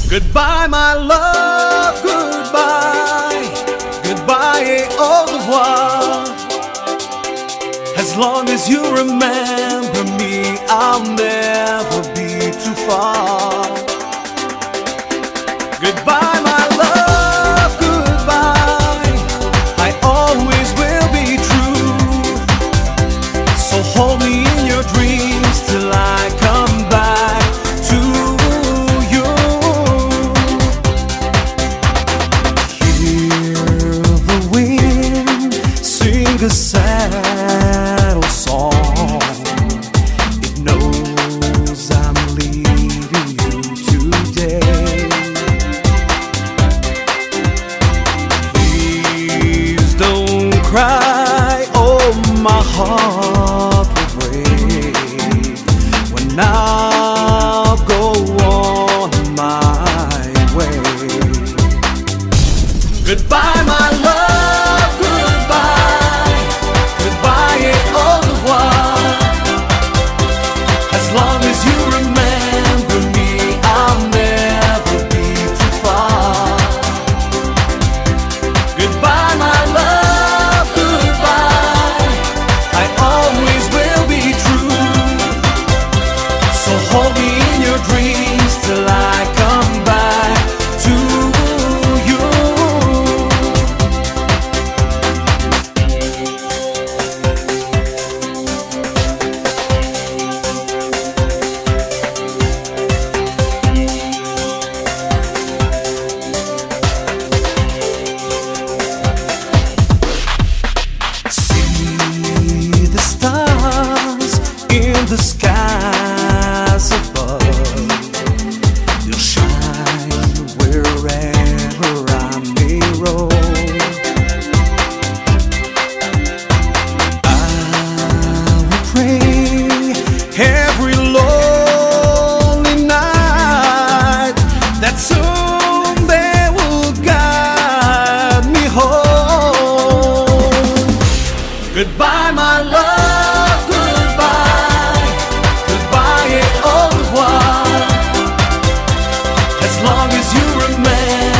Goodbye, my love, goodbye. Goodbye et au revoir. As long as you remember me, I'll never be too far. Goodbye, my love, goodbye. I always will be true. So hold me in your dreams till I come back to you. Hear the wind sing a sad old song. It knows I'm leaving you today. Please don't cry, oh my heart will break when I'll go on my way. Goodbye, my love, goodbye. Goodbye et au revoir. As long as you remember me, I'll never be too far. Goodbye, my love, goodbye. I always will be true. So hold me in your dreams till I come back to you. See the stars in the skies above. They'll shine wherever I may roam. I will pray every lonely night that soon they will guide me home. Goodbye, my love, goodbye. Goodbye et au revoir. As long as you remember